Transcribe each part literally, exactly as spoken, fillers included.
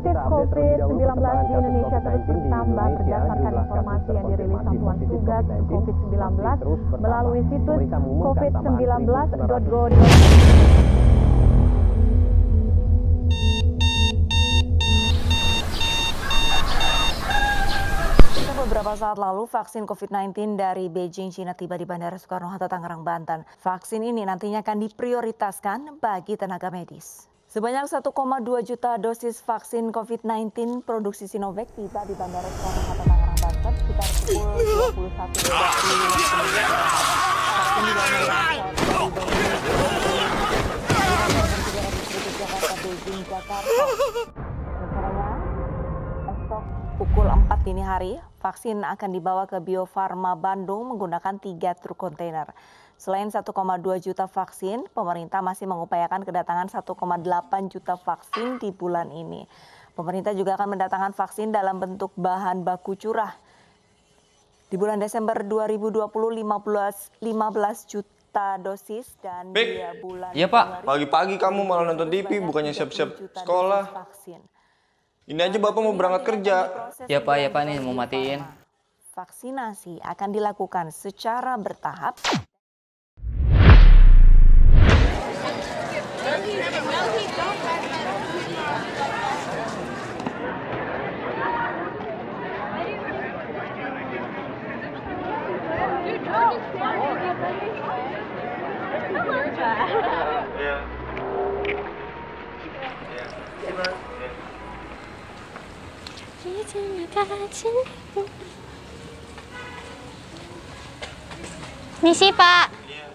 positif covid sembilan belas di Indonesia terus bertambah berdasarkan informasi yang dirilis Satuan Tugas covid sembilan belas melalui situs covid sembilan belas titik go titik id. Beberapa saat lalu, vaksin covid sembilan belas dari Beijing, China tiba di Bandara Soekarno-Hatta, Tangerang, Banten. Vaksin ini nantinya akan diprioritaskan bagi tenaga medis. Sebanyak satu koma dua juta dosis vaksin covid sembilan belas produksi Sinovac tiba di Bandara Soekarno-Hatta, Tangerang, Banten sekitar pukul dua puluh satu waktu Indonesia. Vaksin dilakukan dari Jakarta, Beijing, Jakarta. Rencananya esok pukul empat dini hari, vaksin akan dibawa ke Bio Farma Bandung menggunakan tiga truk kontainer. Selain satu koma dua juta vaksin, pemerintah masih mengupayakan kedatangan satu koma delapan juta vaksin di bulan ini. Pemerintah juga akan mendatangkan vaksin dalam bentuk bahan baku curah. Di bulan Desember dua ribu dua puluh, lima belas juta dosis dan di bulan Iya Pak, pagi-pagi kamu malah nonton T V bukannya siap-siap sekolah. Vaksin. Ini aja Bapak mau berangkat kerja. Ya Pak, ya Pak nih mau matiin. Vaksinasi akan dilakukan secara bertahap. Misi, Pak.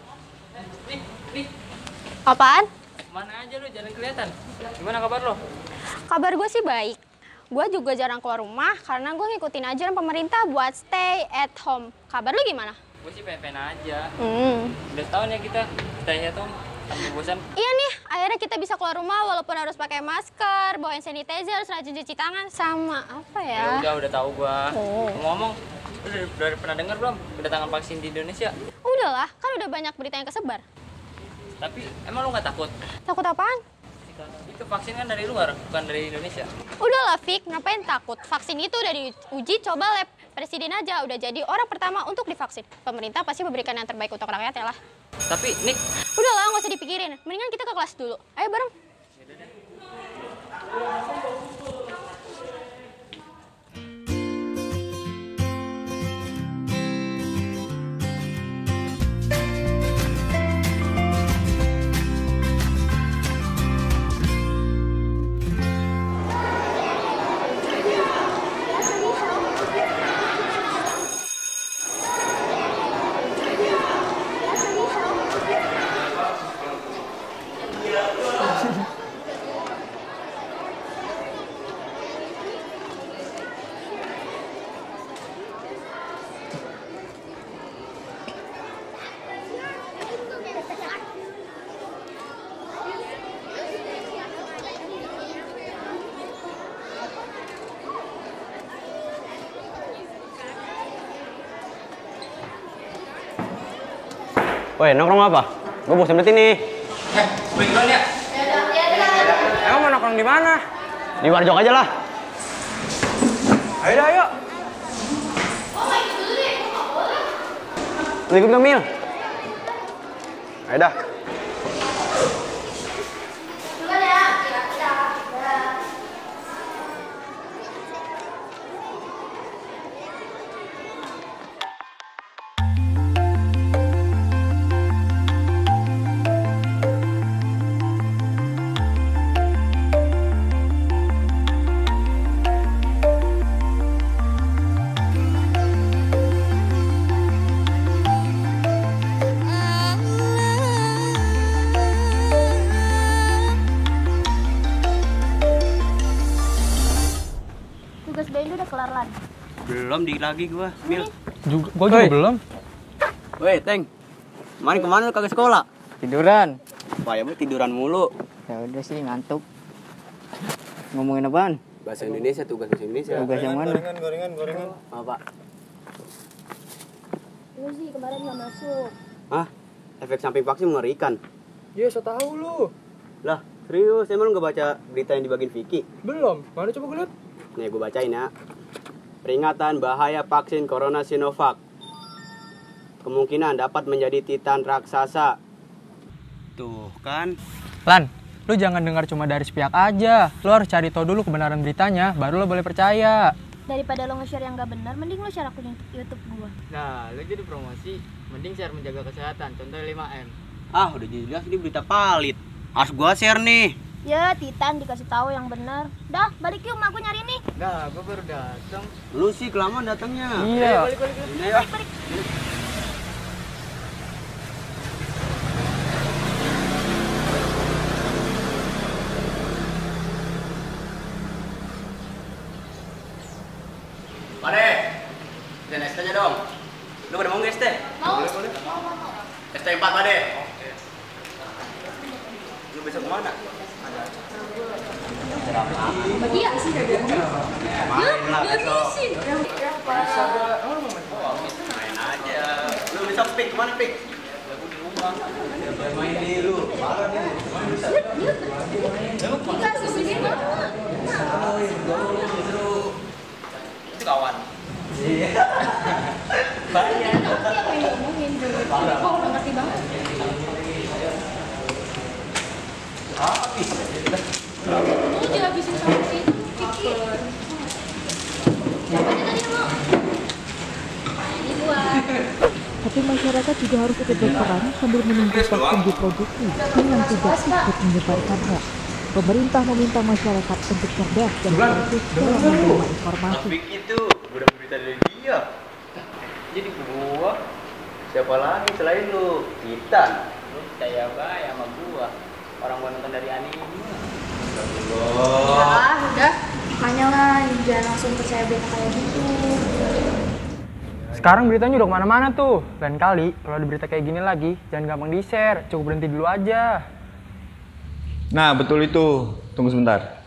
Apaan? Mana aja lu, jarang kelihatan. Gimana kabar lo? Kabar gue sih baik. Gue juga jarang keluar rumah karena gue ngikutin ajaran pemerintah buat stay at home. Kabar lu gimana? Gue sih pengen-pengen aja. Hmm. Udah setahun ya kita stay at home. Sampai bosan. Iya nih, akhirnya kita bisa keluar rumah walaupun harus pakai masker, bawa hand sanitizer, rajin cuci tangan, sama apa ya? Ya udah, udah tahu gua. Oh. Ngomong, lu udah, udah pernah dengar belum kedatangan vaksin di Indonesia? Udahlah, kan udah banyak berita yang kesebar. Tapi emang lu nggak takut? Takut apaan? Itu vaksin kan dari luar, bukan dari Indonesia. Udahlah, Fik, ngapain takut? Vaksin itu udah diuji coba lab. Presiden aja udah jadi orang pertama untuk divaksin. Pemerintah pasti memberikan yang terbaik untuk rakyat ya lah. Tapi, Nick... Udahlah, nggak usah dipikirin. Mendingan kita ke kelas dulu. Ayo bareng. Woi, nongkrong apa? Gue bosan banget ini. Eh, beli duluan ya? Emang mau nongkrong di mana? Di Warjok aja lah. Ayo dah, ayo. Lu ikut gak, Mil? Ayo dah. Tugas B N udah kelar, Lan? Belum, dikit lagi gua, Mil. Juga, gua juga Woy. belum. Woi, Teng. Kemarin kemana lu kagak sekolah? Tiduran. Wah, ya bu tiduran mulu. Ya udah sih ngantuk. Ngomongin apaan? Bahasa Indonesia, tugas bahasa Indonesia. Tugas yang mana? Gorengan, gorengan, gorengan. Apa? Lu sih kemarin nggak masuk. Hah? Efek samping vaksin mengerikan. Iya, so tahu lu. Lah, Serius, emang lu gak baca berita yang dibagiin Vicky? Belum, mana coba gue liat? Nih gue bacain ya. Peringatan bahaya vaksin corona Sinovac. Kemungkinan dapat menjadi titan raksasa. Tuh kan. Lan, lu jangan dengar cuma dari sepihak aja. Lu harus cari tahu dulu kebenaran beritanya, baru lo boleh percaya. Daripada lo nge-share yang gak benar, mending lo share akun YouTube gua. Nah, lu jadi promosi, mending share menjaga kesehatan, contoh lima M. Ah, udah jelas ini berita palit. Harus gua share nih. Ya, Titan dikasih tahu yang benar. Dah, balik yuk, mak gue nyari nih. Dah, gue baru datang. Lu sih kelamaan datangnya. Iya. Balik, balik, balik. Ini ya. Balik. Pade, dan es tehnya dong. Lu pada mau nggak es teh? Mau. Boleh, boleh. Es teh empat, Pade. Lu besok kemana? Bagi ya sih. Main lah besok. Main aja. Lu besok pik kemana pik? Main di lu. Dikasih sini banget. Itu kawan. Iya. Banyak. Apa yang ngomongin juga. Kok udah ngerti banget. Habis. Lu dihabisin sama si Vicky. Siapa tadi lo? Ini gua. Tapi masyarakat juga harus ikut berperan sambil menunggu vaksin diproduksi dengan tidak ikut menyebarkan hoax. Pemerintah meminta masyarakat untuk cerdas dan kritis dalam menerima informasi. Tapi itu udah berita dari dia. Jadi gua, Siapa lagi selain lu? Titan. lu percaya bae sama gua. Orang gua nonton dari anime. Ya, udah. Makanya lah, jangan langsung percaya berita kayak gitu. Sekarang beritanya udah kemana-mana tuh. Lain kali, kalau ada berita kayak gini lagi, jangan gampang di-share. Cukup berhenti dulu aja. Nah, betul itu. Tunggu sebentar.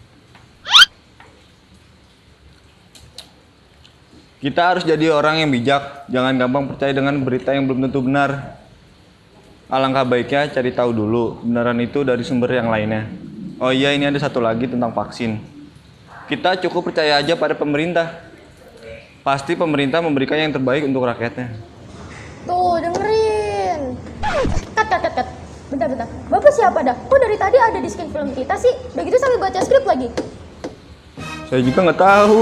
Kita harus jadi orang yang bijak. Jangan gampang percaya dengan berita yang belum tentu benar. Alangkah baiknya cari tahu dulu kebenaran itu dari sumber yang lainnya. Oh iya, ini ada satu lagi tentang vaksin. Kita cukup percaya aja pada pemerintah. Pasti pemerintah memberikan yang terbaik untuk rakyatnya. Tuh, dengerin. Kat, kat, kat, kat. Bentar, bentar. Bapak siapa dah? Kok dari tadi ada di screen film kita sih? Udah gitu sambil baca skrip lagi. Saya juga nggak tahu.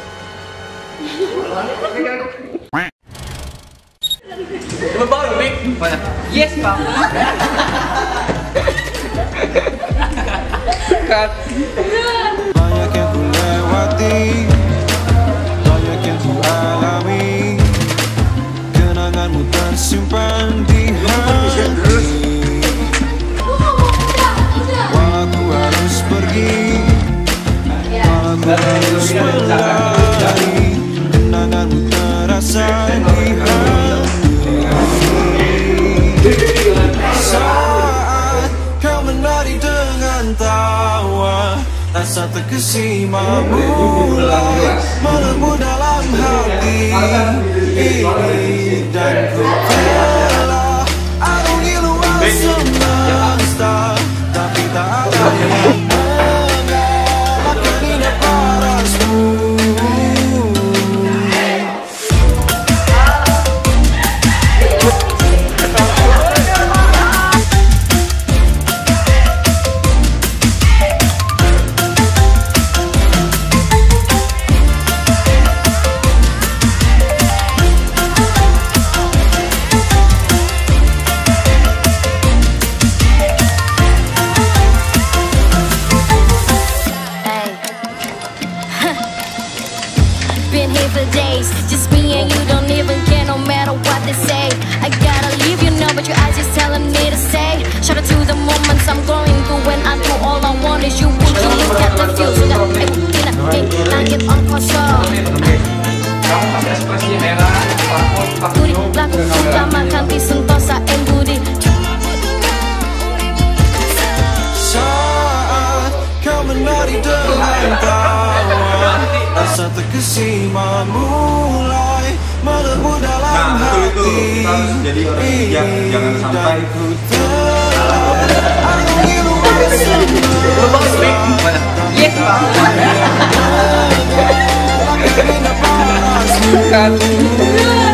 Coba bangun, Mik. Yes, Pak. Cut. Banyak yang ku lewati, banyak yang ku alami, kenanganmu tersimpan di hati. Walau harus pergi, walau harus berlari, kenanganmu terasa di hati. Saat kau menari dengan tawa, rasa terkesima mulai melembut dalam hati ini, dan ku telah arungi luas semesta, tapi tak ada yang mengalahkan indah parasmu. Been here for days, just me and you, don't even care no matter what they say. I gotta leave you now, but your eyes just telling me to stay. Shout out to the moments I'm going through when I do all I want is you. Would you look at the view so that I would get a date, not get on console. Budi, laku utama kanti sentosa and budi. Saat kau menari dengan tawa, rasa terkesima mulai melembut dalam hati. Jadi orang bijak, jangan sampai arungi luas Yes,